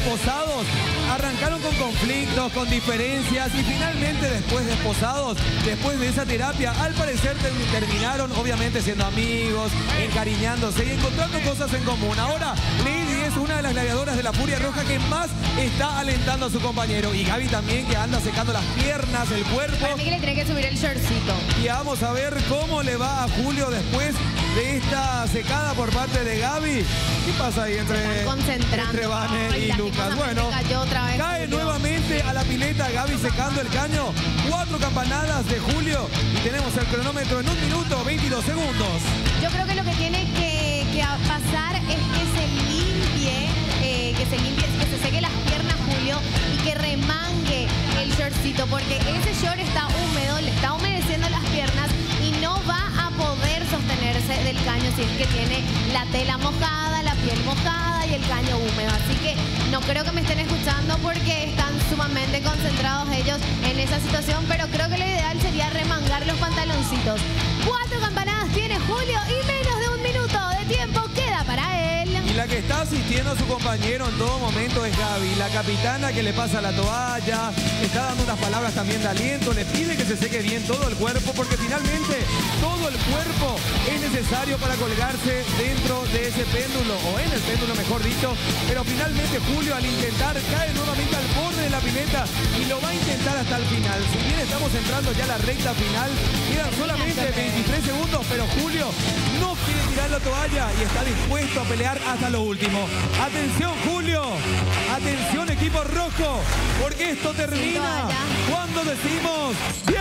desposados arrancaron con conflictos, con diferencias y finalmente después desposados, después de esa terapia, al parecer terminaron obviamente siendo amigos, encariñándose y encontrando cosas en común. Ahora Lady es una de las gladiadoras de la Furia Roja que más está alentando a su compañero, y Gaby también, que anda secando las piernas, el cuerpo. Para mí que le tiene que subir el shortcito. Y vamos a ver cómo le va a Julio después de esta secada por parte de Gaby. ¿Qué pasa ahí entre Vane y Lucas? Bueno, cae nuevamente a la pileta Gaby secando el caño. 4 campanadas de Julio y tenemos el cronómetro en 1 minuto 22 segundos. Yo creo que lo que tiene que pasar es que se limpie, que se seque las piernas Julio y que remangue el shortcito, porque ese short está húmedo, le está humedeciendo las piernas y no va a poder sostenerse del caño si es que tiene la tela mojada, la piel mojada y el caño húmedo. Así que no creo que me estén escuchando porque están sumamente concentrados ellos en esa situación, pero creo que lo ideal sería remangar los pantaloncitos. 4 campanadas tiene Julio y menos de 1 minuto de tiempo queda para él. Y la que está asistiendo a su compañero en todo momento es Gaby, la capitana que le pasa la toalla, está dando unas palabras también de aliento, le pide que se seque bien todo el cuerpo, porque finalmente todo el cuerpo es necesario para colgarse dentro de ese péndulo, o en el péndulo mejor dicho, pero finalmente Julio al intentar cae nuevamente al borde de la pileta y lo va a intentar hasta el final. Si bien estamos entrando ya a la recta final, quedan solamente 23 segundos, pero Julio no quiere tirar la toalla y está dispuesto a pelear hasta lo último. Atención Julio, atención equipo rojo, porque esto termina cuando decimos 10,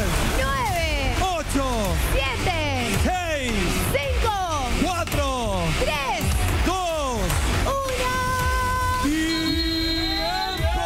9, 8, 7, 6, 5, 4, 3, 2, 1. ¡Tiempo!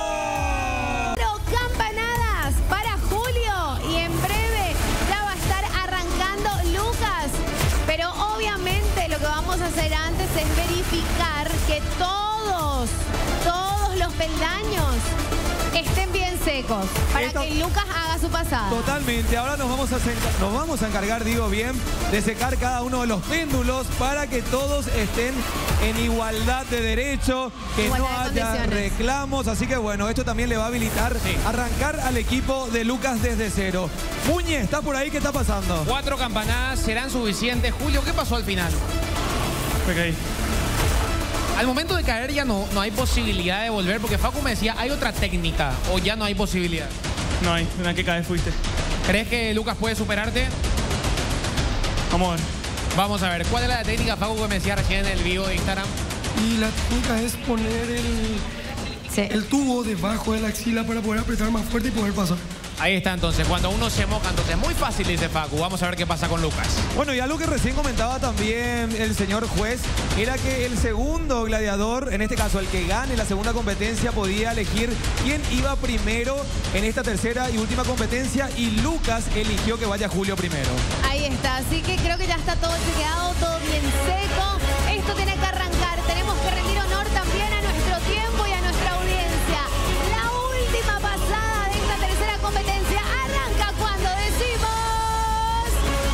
Campanadas para Julio y en breve ya va a estar arrancando Lucas, pero obviamente lo que vamos a hacer antes es verificar que todos los peldaños estén bien secos para que Lucas haga su pasada. Totalmente. Ahora nos vamos a encargar, digo bien, de secar cada uno de los péndulos para que todos estén en igualdad de derecho, que no haya reclamos. Así que bueno, esto también le va a habilitar arrancar al equipo de Lucas desde cero. Muñe, ¿está por ahí? ¿Qué está pasando? 4 campanadas serán suficientes. Julio, ¿qué pasó al final? Ok. Al momento de caer ya no hay posibilidad de volver, porque Facu me decía, ¿hay otra técnica o ya no hay posibilidad? No hay, en la que caes fuiste. ¿Crees que Lucas puede superarte? Vamos a ver. Vamos a ver, ¿cuál es la técnica, Facu, que me decía recién en el vivo de Instagram? Y la técnica es poner el tubo debajo de la axila para poder apretar más fuerte y poder pasar. Ahí está entonces, cuando uno se moja, entonces muy fácil, dice Facu. Vamos a ver qué pasa con Lucas. Bueno, y algo que recién comentaba también el señor juez, era que el segundo gladiador, en este caso el que gane la segunda competencia, podía elegir quién iba primero en esta tercera y última competencia, y Lucas eligió que vaya Julio primero. Ahí está, así que creo que ya está todo chequeado, todo bien seco. Esto tiene que arrancar, tenemos que rendir honor también a nuestro tiempo y a nuestra audiencia. La última pasada de esta tercera competencia arranca cuando decimos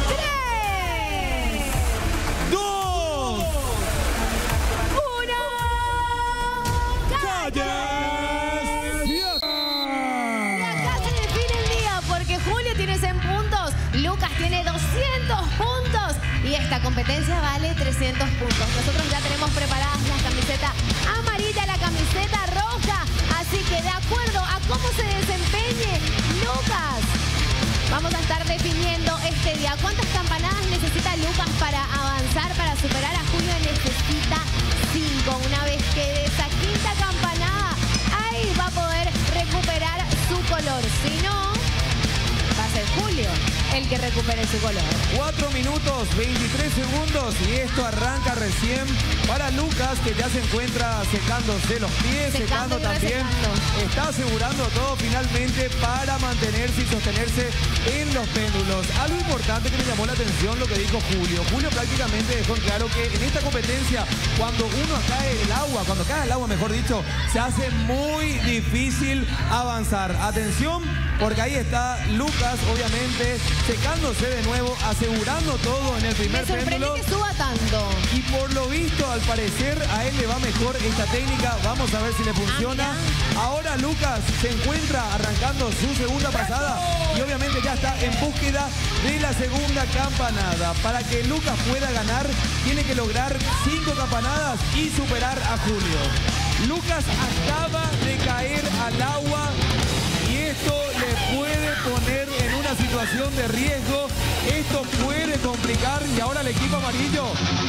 3, 2, 1, ¡calles! Y acá se define el día porque Julio tiene 100 puntos, Lucas tiene 200 puntos y esta competencia vale 300 puntos. Nosotros ya tenemos preparadas la camiseta amarilla, la camiseta roja, así que de acuerdo a cómo se desempeñe Lucas, vamos a estar definiendo este día. ¿Cuántas campanadas necesita Lucas para avanzar, para superar a Julio? Necesita 5. Una vez que de esa quinta campanada, ahí va a poder recuperar su color. Si no, va a ser Julio el que recupere su color. 4 minutos, 23 segundos y esto arranca recién para Lucas, que ya se encuentra secándose los pies, secando también. Está asegurando todo finalmente para mantenerse y sostenerse en los péndulos. Algo importante que me llamó la atención lo que dijo Julio. Julio prácticamente dejó en claro que en esta competencia, cuando cae el agua, mejor dicho, se hace muy difícil avanzar. Atención, porque ahí está Lucas, obviamente, secándose de nuevo, asegurando todo en el primer Me sorprende péndulo. que suba tanto. Y por lo visto, al parecer, a él le va mejor esta técnica. Vamos a ver si le funciona. Ahora Lucas se encuentra arrancando su segunda pasada y obviamente ya está en búsqueda de la segunda campanada. Para que Lucas pueda ganar, tiene que lograr 5 campanadas y superar a Julio. Lucas acaba de caer al agua y esto le puede poner en una situación de riesgo. Esto puede complicar y ahora el equipo amarillo,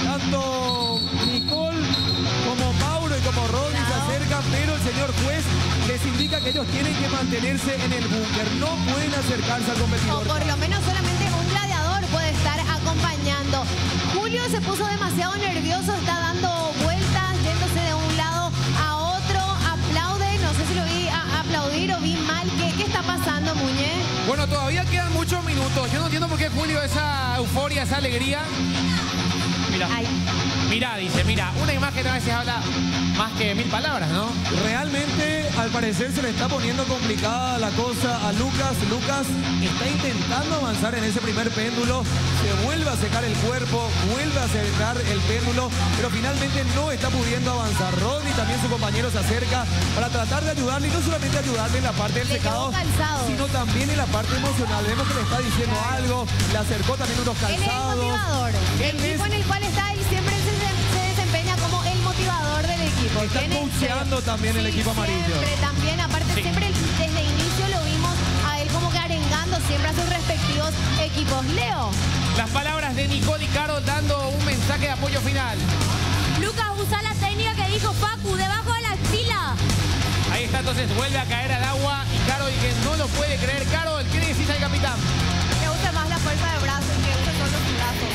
tanto Nicole como Mauro y como Rodri se acercan, pero el señor juez les indica que ellos tienen que mantenerse en el búnker, no pueden acercarse al competidor. O por lo menos solamente un gladiador puede estar acompañando. Julio se puso demasiado nervioso, está dando vueltas, yéndose de un lado a otro, aplaude, no sé si lo vi aplaudir o vi mal. ¿Qué está pasando, Muñe? Bueno, todavía quedan muchos minutos. Yo no entiendo por qué Julio esa euforia, esa alegría. Mira. Ay. Mira, dice, mira, una imagen a veces habla más que 1000 palabras, ¿no? Realmente, al parecer, se le está poniendo complicada la cosa a Lucas. Lucas está intentando avanzar en ese primer péndulo. Se vuelve a secar el cuerpo, vuelve a secar el péndulo, pero finalmente no está pudiendo avanzar. Rodri, también su compañero, se acerca para tratar de ayudarle, y no solamente ayudarle en la parte del Le secado, quedó calzado. sino también en la parte emocional. Vemos que le está diciendo algo, le acercó también unos Él es el calzados. motivador. El Él equipo es- en el cual está, él siempre se desempeña como el motivador del equipo. Está Tiene- coacheando también el equipo amarillo. Siempre, también, aparte, Sí. siempre desde inicio lo vimos a él como que arengando siempre a sus respectivos equipos. Leo. Las palabras de Nicole y Carol dando un mensaje de apoyo final. Lucas, usa la técnica que dijo Facu, debajo de la axila. Ahí está, entonces vuelve a caer al agua y Carol, que no lo puede creer. Carol, ¿qué le decís al capitán? Me gusta más la fuerza de brazos que usa solo sus brazos.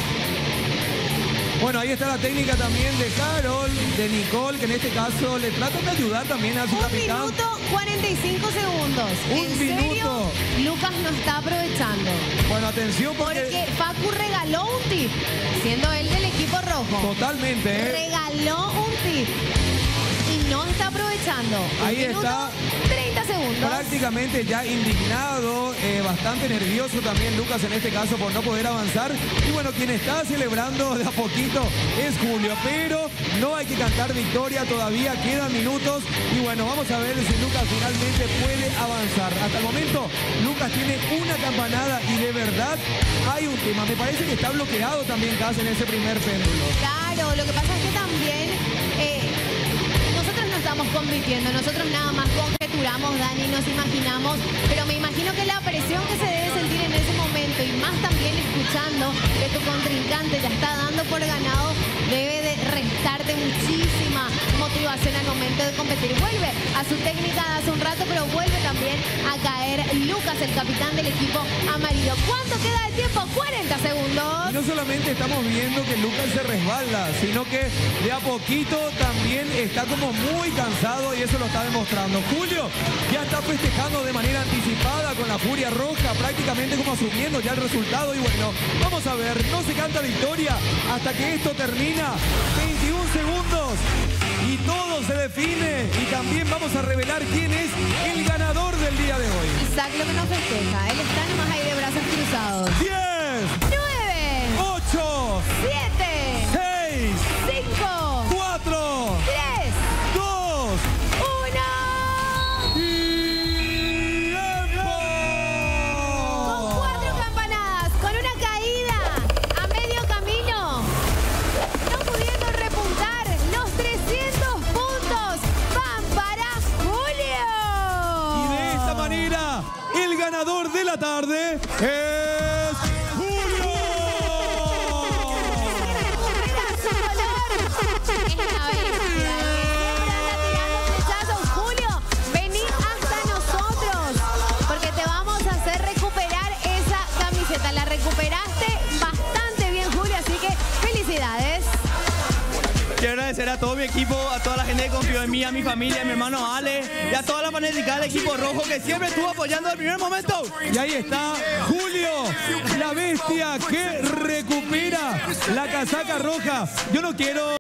Bueno, ahí está la técnica también de Carol, de Nicole, que en este caso le tratan de ayudar también a su 1 capitán. minuto 45 segundos. Un ¿En serio? minuto. Lucas no está aprovechando. Bueno, atención porque Porque Facu regaló un tip, siendo él del equipo rojo. totalmente, ¿eh? Regaló un tip y no está aprovechando. Ahí 1 minuto, está. 30 segundos. Prácticamente ya indignado, bastante nervioso también Lucas en este caso por no poder avanzar. Y bueno, quien está celebrando de a poquito es Julio, pero no hay que cantar victoria, todavía quedan minutos. Y bueno, vamos a ver si Lucas finalmente puede avanzar. Hasta el momento, Lucas tiene una campanada y de verdad hay un tema. Me parece que está bloqueado también casi en ese primer péndulo. Claro, lo que pasa es que también nosotros no estamos compitiendo, nosotros nada más conjeturamos, Dani, nos imaginamos, pero me imagino que la presión que se debe sentir en ese momento y más también escuchando que tu contrincante ya está dando por ganado, debe de restarte muchísima motivación al momento de competir. Vuelve a su técnica de hace un rato, pero vuelve también a caer Lucas, el capitán del equipo amarillo. ¿Cuánto queda de tiempo? 40 segundos. Y no solamente estamos viendo que Lucas se resbala, sino que de a poquito también está como muy cansado y eso lo está demostrando. Julio ya está festejando de manera anticipada con la furia roja, prácticamente como asumiendo ya el resultado. Y bueno, vamos a ver, no se canta victoria hasta que esto termina. 21 segundos y todo se define. Y también vamos a revelar quién es el ganador del día de hoy. Isaac lo que nos festeja, él está nomás ahí de brazos cruzados. 10, 9, 8, 7, 6, 5, 4, 3, 2, 1. ¡tiempo! Con 4 campanadas, con una caída a medio camino, no pudiendo repuntar, los 300 puntos van para Julio. Y de esta manera, el ganador de la tarde es Julio. Recupera su color. Es la bestia, siempre anda tirando flechazos. Julio, vení hasta nosotros, porque te vamos a hacer recuperar esa camiseta. La recuperaste bastante bien, Julio, así que felicidades. Quiero agradecer a todo mi equipo, a toda la gente que confió en mí, a mi familia, a mi hermano Ale y a toda la fanática del equipo rojo que siempre estuvo apoyando desde el primer momento. Y ahí está Julio, la bestia que recupera la casaca roja. Yo no quiero...